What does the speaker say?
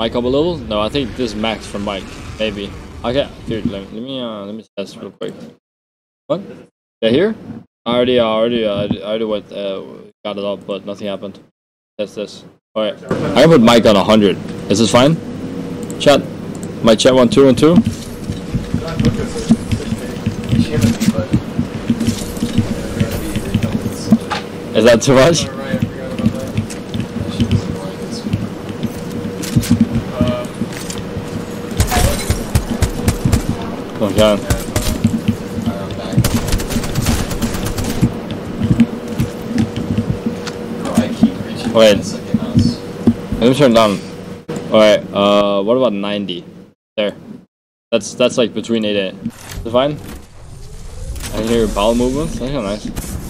Mic up a little? No, I think this is max for mic. Maybe. Okay, dude. Let me test real quick. What? Yeah, here? I already went, got it up, but nothing happened. Test this. All right. I can put mic on 100. Is this fine? Chat. My chat 1 2 1 2. Is that too much? Oh god. Wait. Let me turn it down. Alright, what about 90? There. That's like between 8 and 8. Is it fine? I can hear your bowel movements. That's kind of nice.